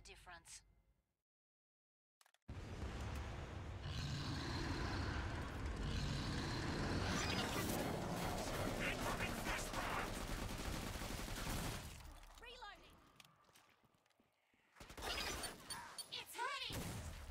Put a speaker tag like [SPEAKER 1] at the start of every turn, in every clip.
[SPEAKER 1] difference. Reloading! It's hurting!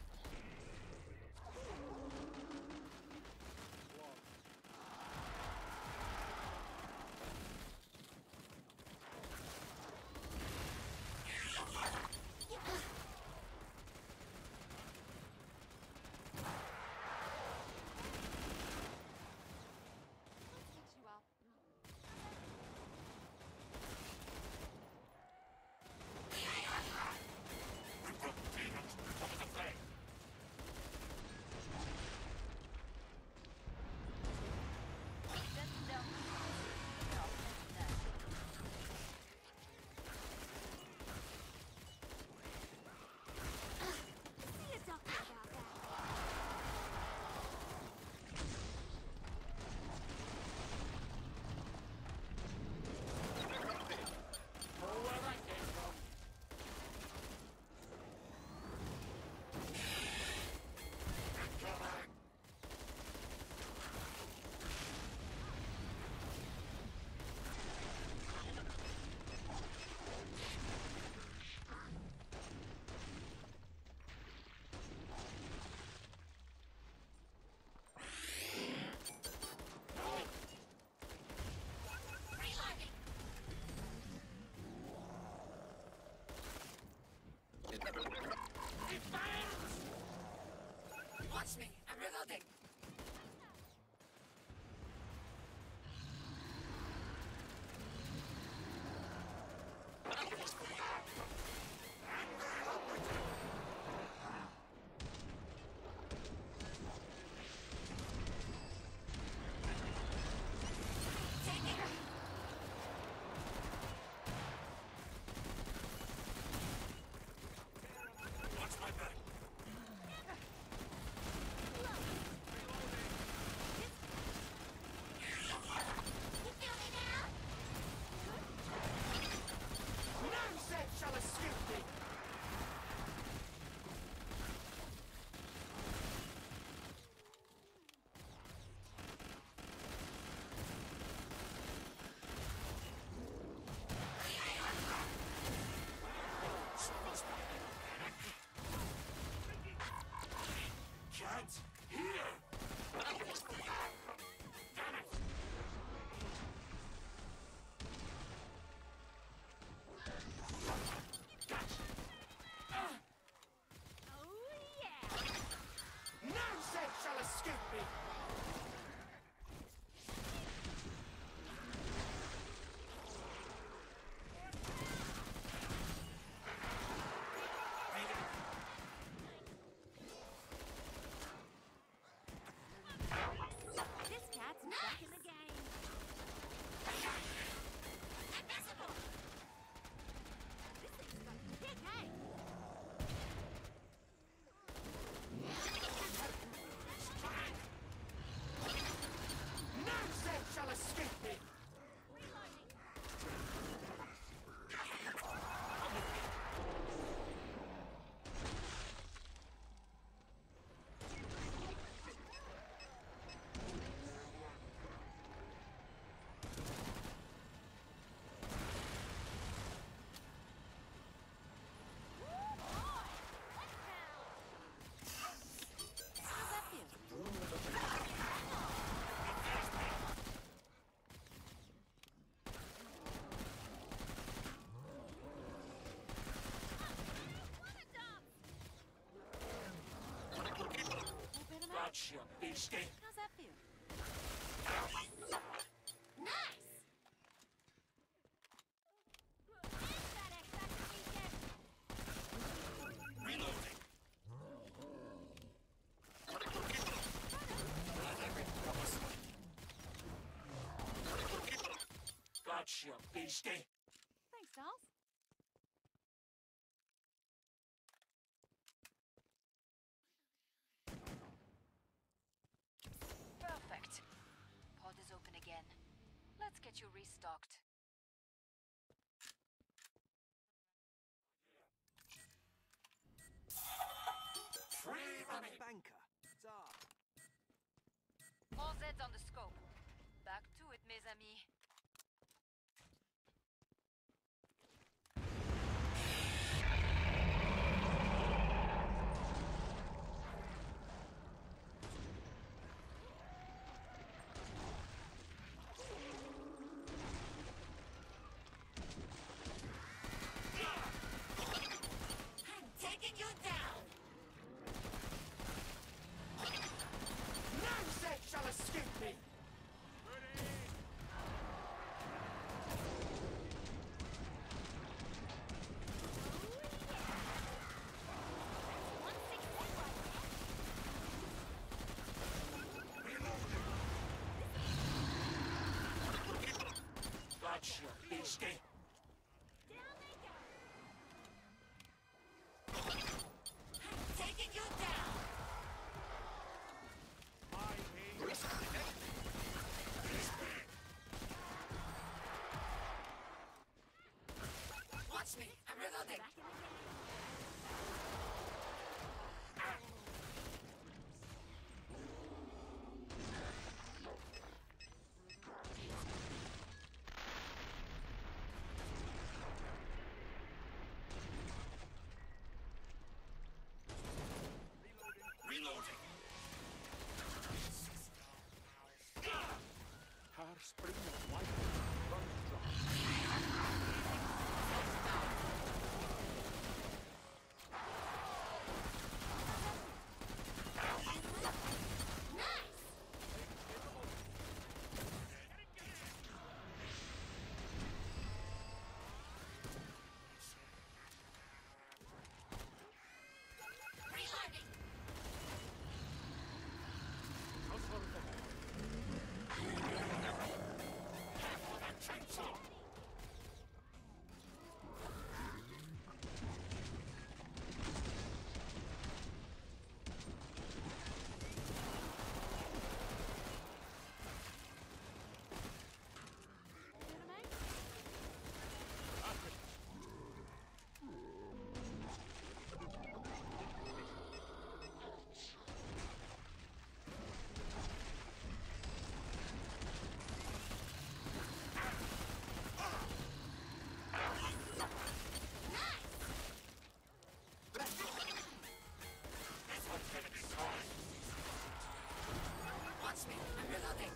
[SPEAKER 1] Watch me! I'm reloading!
[SPEAKER 2] Watch my back! Shall escape me! Cant, here! Damn it! Shall escape me!
[SPEAKER 1] This cat's back in the game. Invisible! This thing's got a big head.
[SPEAKER 2] Shall escape me!
[SPEAKER 1] Reloading! How's that feel?
[SPEAKER 2] Gotcha, beastie!
[SPEAKER 1] How's that feel? Nice!
[SPEAKER 2] Reloading! Gotcha, beastie!
[SPEAKER 1] Thanks, dolls. Perfect. Pod is open again. Let's get you restocked. Zeds on the scope. Back to it, mes amis.
[SPEAKER 2] I'm taking you down. None Zed shall escape me. Gotcha, beastie. I'm taking you down. Watch me, I'm reloading. Reloading.
[SPEAKER 3] Haarspring of light runs dry.
[SPEAKER 2] Reloading.
[SPEAKER 3] Household ahead.
[SPEAKER 2] Careful that chainsaw. This one's gonna be hard. Watch me, I'm reloading.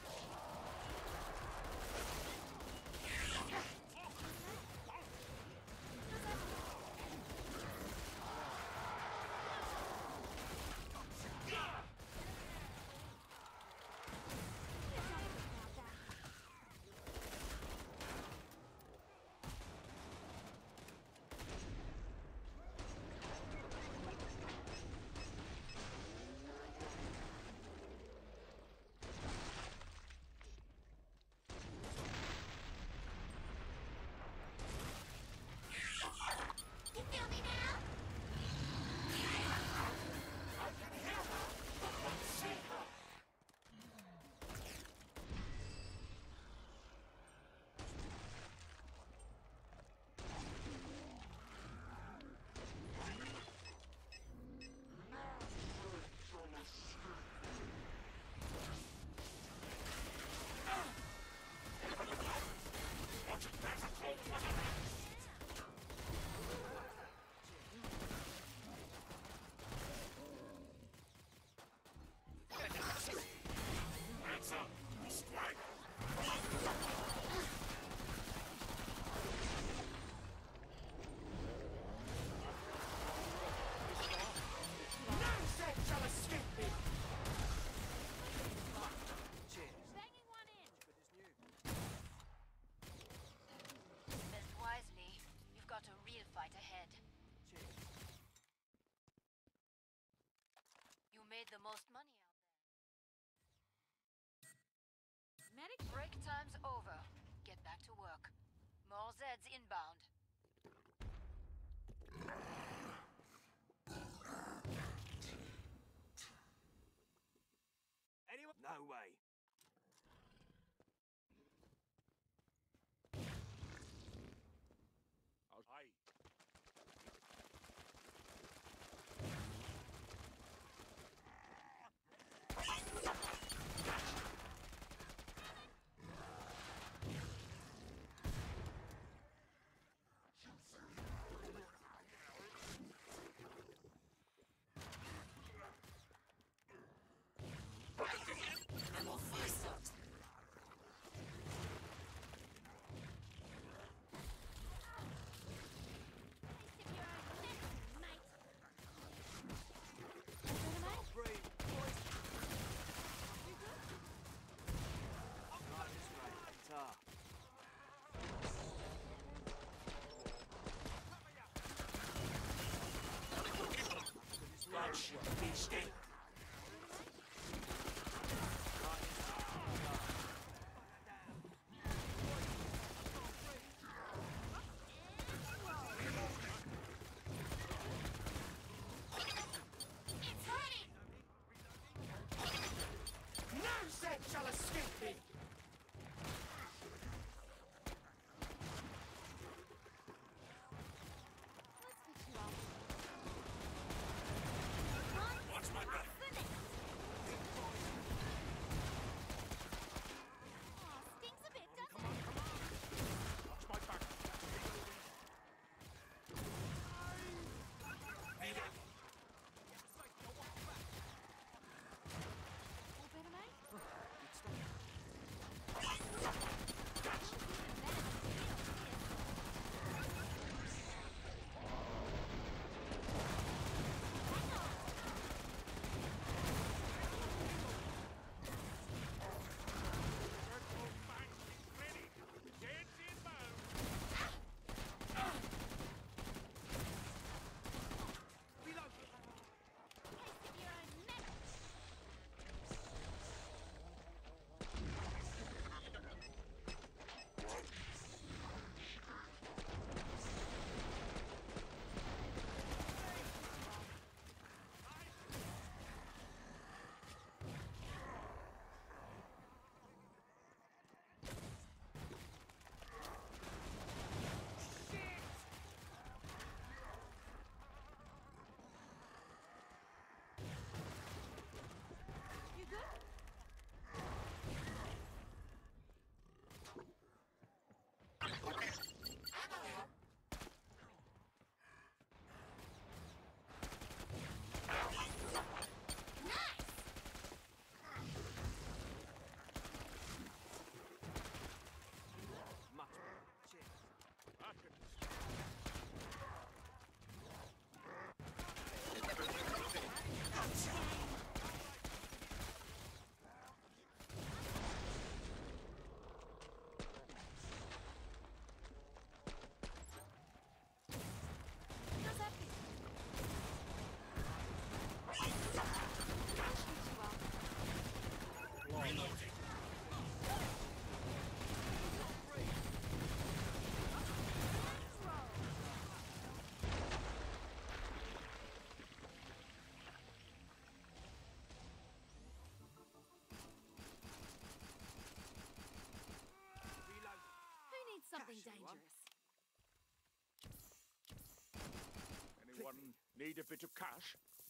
[SPEAKER 2] You feel me now? I can hear her, but won't see her. Hands up, strike. None Zed shall escape me.
[SPEAKER 1] Banging one in. Invest wisely. You've got a real fight ahead. You made the most money out there. Medic break time's over. Get back to work. More Zeds inbound.
[SPEAKER 3] Anyone? No way. Aye. anyone?
[SPEAKER 1] dangerous.
[SPEAKER 3] Anyone need a bit of cash?